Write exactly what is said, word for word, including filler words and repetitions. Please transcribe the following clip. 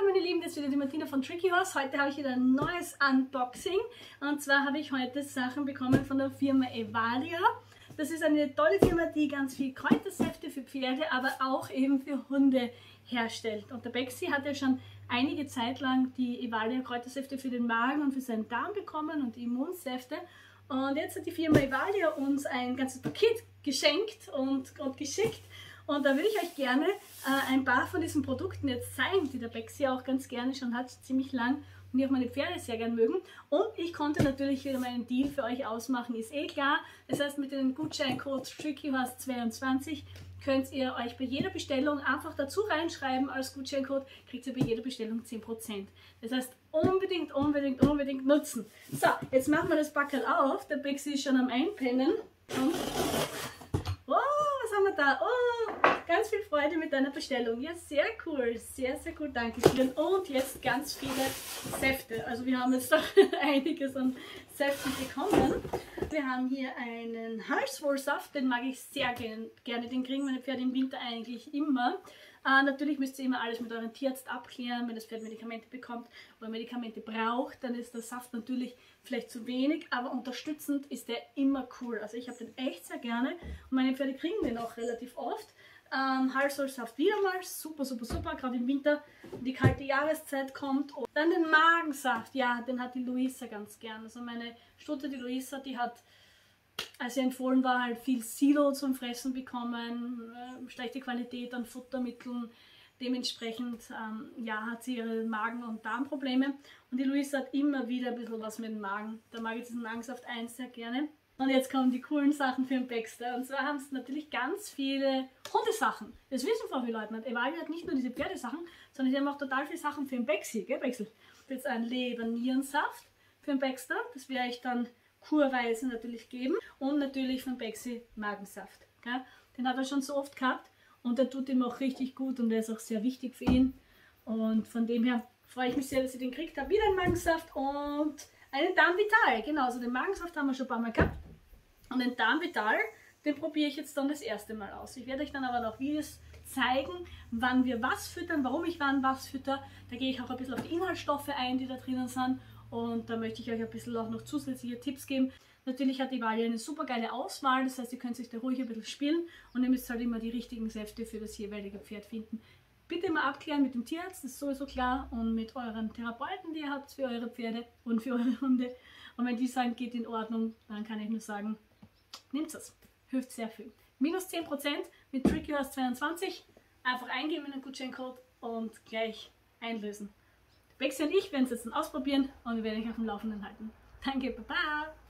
Hallo meine Lieben, das ist wieder die Martina von Tricky Horse. Heute habe ich wieder ein neues Unboxing. Und zwar habe ich heute Sachen bekommen von der Firma Evalia. Das ist eine tolle Firma, die ganz viel Kräutersäfte für Pferde, aber auch eben für Hunde herstellt. Und der Bexi hat ja schon einige Zeit lang die Evalia Kräutersäfte für den Magen und für seinen Darm bekommen und die Immunsäfte. Und jetzt hat die Firma Evalia uns ein ganzes Paket geschenkt und, und geschickt. Und da würde ich euch gerne äh, ein paar von diesen Produkten jetzt zeigen, die der Bexi auch ganz gerne schon hat, ziemlich lang und die auch meine Pferde sehr gern mögen. Und ich konnte natürlich wieder meinen Deal für euch ausmachen, ist eh klar. Das heißt, mit dem Gutscheincode Tricky Horse zweiundzwanzig könnt ihr euch bei jeder Bestellung einfach dazu reinschreiben als Gutscheincode, kriegt ihr bei jeder Bestellung zehn Prozent. Das heißt, unbedingt, unbedingt, unbedingt nutzen. So, jetzt machen wir das Backerl auf. Der Bexi ist schon am Einpennen. Und oh, was haben wir da? Oh, ganz viel Freude mit deiner Bestellung. Ja, sehr cool. Sehr, sehr cool. Dankeschön. Und jetzt ganz viele Säfte. Also wir haben jetzt doch einiges an Säften bekommen. Wir haben hier einen Halswohlsaft. Den mag ich sehr gern, gerne. Den kriegen meine Pferde im Winter eigentlich immer. Äh, natürlich müsst ihr immer alles mit eurem Tierarzt abklären. Wenn das Pferd Medikamente bekommt oder Medikamente braucht, dann ist der Saft natürlich vielleicht zu wenig, aber unterstützend ist der immer cool. Also ich habe den echt sehr gerne und meine Pferde kriegen den auch relativ oft. Ähm, Halswohlsaft wieder mal, super, super, super, gerade im Winter, wenn die kalte Jahreszeit kommt. Und dann den Magensaft, ja, den hat die Luisa ganz gern. Also meine Stute, die Luisa, die hat, als sie empfohlen war, halt viel Silo zum Fressen bekommen, äh, schlechte Qualität an Futtermitteln. Dementsprechend ähm, ja, hat sie ihre Magen- und Darmprobleme. Und die Luisa hat immer wieder ein bisschen was mit dem Magen. Da mag ich diesen Magensaft eins sehr gerne. Und jetzt kommen die coolen Sachen für den Baxter. Und zwar haben sie natürlich ganz viele Hundesachen. Das wissen Frau Leutnant. Evalia hat nicht nur diese Pferdesachen, sondern sie haben auch total viele Sachen für den Baxi. Gell, Baxel? Jetzt ein Leber-Nierensaft für den Baxter. Das werde ich dann kurweise natürlich geben. Und natürlich von Baxi Magensaft. Gell? Den hat er schon so oft gehabt. Und der tut ihm auch richtig gut und der ist auch sehr wichtig für ihn. Und von dem her freue ich mich sehr, dass ich den gekriegt habe. Wieder einen Magensaft und einen Darmvital. Genau, also den Magensaft haben wir schon ein paar Mal gehabt. Und den Darmvital, den probiere ich jetzt dann das erste Mal aus. Ich werde euch dann aber noch Videos zeigen, wann wir was füttern, warum ich wann was fütter. Da gehe ich auch ein bisschen auf die Inhaltsstoffe ein, die da drinnen sind. Und da möchte ich euch ein bisschen auch noch zusätzliche Tipps geben. Natürlich hat Evalia eine super geile Auswahl, das heißt, ihr könnt sich da ruhig ein bisschen spielen und ihr müsst halt immer die richtigen Säfte für das jeweilige Pferd finden. Bitte immer abklären mit dem Tierarzt, das ist sowieso klar, und mit euren Therapeuten, die ihr habt für eure Pferde und für eure Hunde. Und wenn die sagen, geht in Ordnung, dann kann ich nur sagen, nehmt es. Hilft sehr viel. Minus zehn Prozent mit Tricky Horse zweiundzwanzig. Einfach eingeben in den Gutscheincode und gleich einlösen. Bexi und ich werden es jetzt dann ausprobieren und wir werden euch auf dem Laufenden halten. Danke, Baba!